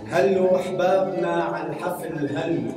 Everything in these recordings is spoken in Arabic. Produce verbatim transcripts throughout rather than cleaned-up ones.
هلو احبابنا على الحفل هلو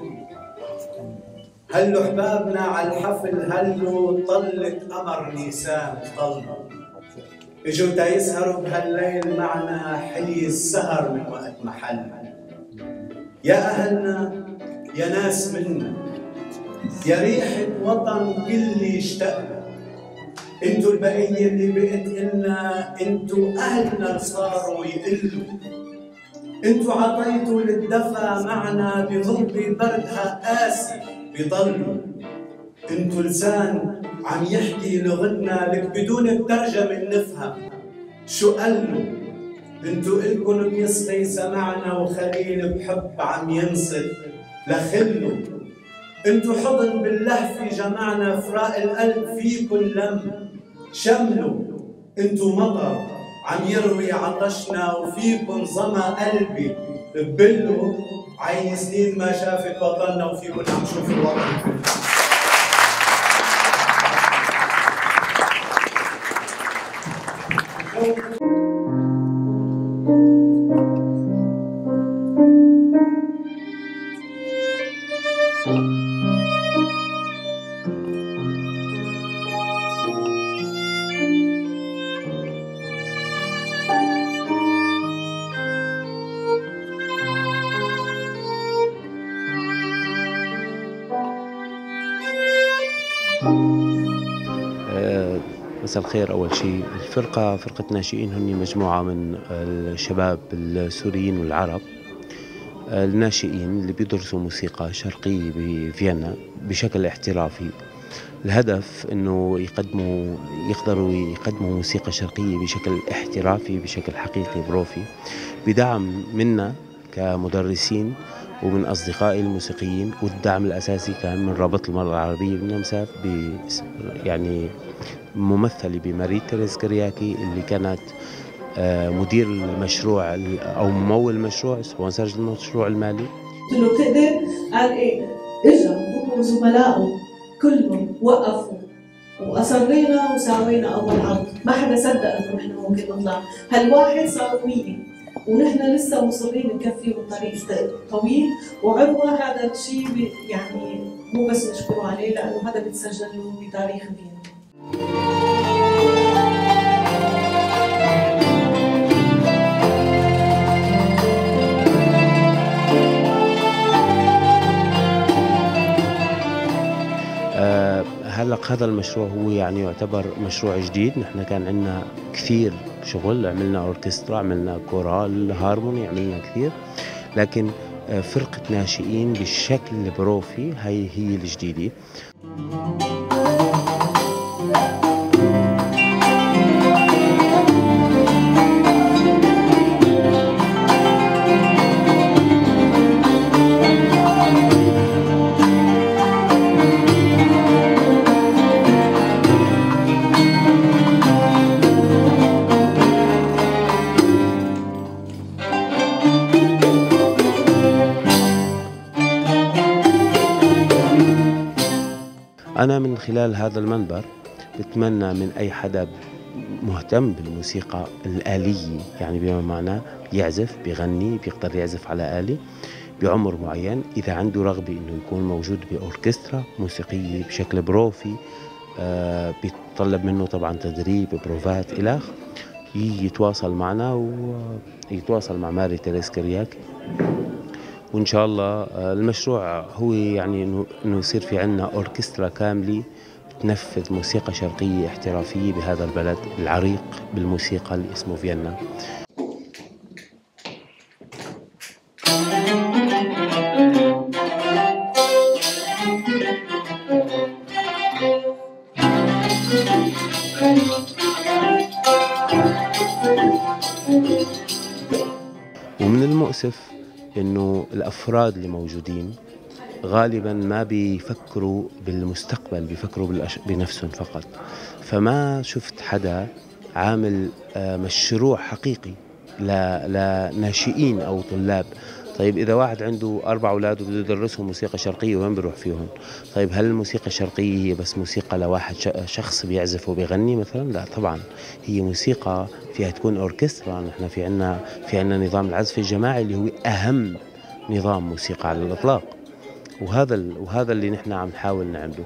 هلو احبابنا على الحفل هلو طلت قمر نيسان طل اجوا تا يسهروا بهالليل معنا حلي السهر من وقت محل. يا اهلنا يا ناس منا يا ريحة وطن كل اشتقنا، انتو البقية اللي بقت إلنا، انتو أهلنا صاروا يقلوا، انتو عطيتوا للدفا معنا بغربة بردها قاسي بضلوا، انتو لسان عم يحكي لغتنا لك بدون الترجمة نفهم شو قالوا، انتو إلكن بيصغي سمعنا وخليل بحب عم ينصت لخلوا، انتو حضن باللهفة جمعنا فراق القلب فيكن لم شملوا، انتو مطر عم يروي عطشنا وفيكن ظما قلبي ببلوا، عين سنين ما شافت وطننا وفيكن عم شوف الوطن. مساء الخير. أول شيء الفرقة فرقة ناشئين هني مجموعة من الشباب السوريين والعرب الناشئين اللي بيدرسوا موسيقى شرقية بفيينا بشكل احترافي. الهدف إنه يقدموا يقدروا يقدموا موسيقى شرقية بشكل احترافي بشكل حقيقي بروفي، بدعم منا كمدرسين ومن أصدقائي الموسيقيين، والدعم الأساسي كان من رابطة المرأة العربية بالنمسا يعني ممثلة بماري تيريز كرياكي اللي كانت مدير المشروع أو ممول المشروع سبونسر المشروع المالي. قلت له بتقدر؟ قال إيه. إجا هو وزملائه كلهم وقفوا وأصرينا وساوينا أول عرض، ما حدا صدق إنه نحن ممكن نطلع، هالواحد صار مية ونحن لسه مصرين نكفي والطريق طويل، وعروة هذا الشيء يعني مو بس نشكره عليه لأنه هذا بيتسجل له بتاريخ فيينا. أه هلا هذا المشروع هو يعني يعتبر مشروع جديد. نحن كان عندنا كثير شغل، عملنا اوركسترا، عملنا كورال، هارموني، عملنا كثير، لكن فرقة ناشئين بالشكل البروفي هي هي الجديدة. أنا من خلال هذا المنبر بتمنى من أي حدا مهتم بالموسيقى الآلية، يعني بما معناه يعزف بيغني بيقدر يعزف على آلي بعمر معين، إذا عنده رغبة إنه يكون موجود بأوركسترا موسيقية بشكل بروفي آه بيتطلب منه طبعا تدريب بروفات إلخ، يتواصل معنا ويتواصل مع ماري تيريز كرياكي، وإن شاء الله المشروع هو يعني إنه يصير في عنا أوركسترا كاملة تنفذ موسيقى شرقية احترافية بهذا البلد العريق بالموسيقى اللي اسمه فيينا. ومن المؤسف إنه الأفراد اللي موجودين غالباً ما بيفكروا بالمستقبل، بيفكروا بنفسهم فقط، فما شفت حدا عامل مشروع حقيقي لناشئين أو طلاب طيب إذا واحد عنده أربع أولاد وبده يدرسهم موسيقى شرقية وين بيروح فيهم؟ طيب هل الموسيقى الشرقية هي بس موسيقى لواحد شخص بيعزف وبيغني مثلا؟ لا طبعا، هي موسيقى فيها تكون أوركسترا. نحن في عنا في عنا نظام العزف الجماعي اللي هو أهم نظام موسيقى على الإطلاق، وهذا وهذا اللي نحن عم نحاول نعمله.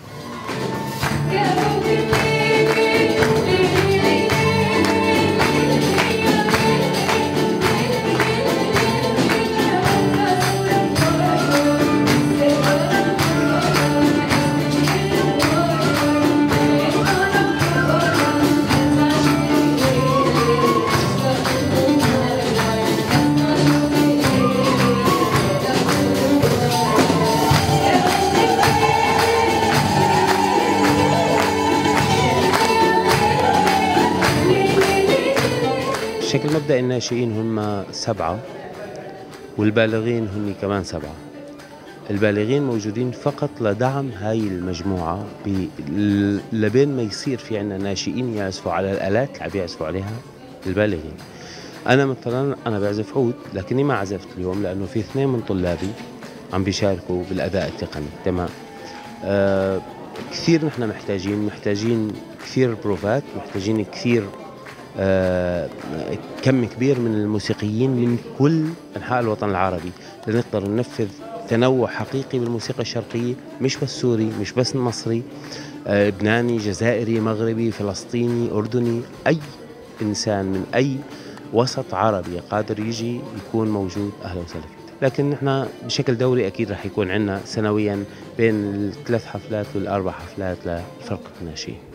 بشكل مبدئي الناشئين هم سبعة والبالغين هم كمان سبعة. البالغين موجودين فقط لدعم هاي المجموعة لبين ما يصير في عنا ناشئين يعزفوا على الآلات اللي عم يعزفوا عليها البالغين. أنا مثلا أنا بعزف عود لكني ما عزفت اليوم لأنه في اثنين من طلابي عم بيشاركوا بالأداء التقني. تمام. آه كثير نحن محتاجين محتاجين كثير بروفات، محتاجين كثير آه كم كبير من الموسيقيين من كل أنحاء الوطن العربي لنقدر ننفذ تنوع حقيقي بالموسيقى الشرقية، مش بس سوري، مش بس مصري، آه لبناني، جزائري، مغربي، فلسطيني، أردني. أي إنسان من أي وسط عربي قادر يجي يكون موجود، أهلا وسهلا فيه. لكن نحن بشكل دوري أكيد رح يكون عندنا سنويا بين الثلاث حفلات والأربع حفلات لفرقة الناشئين.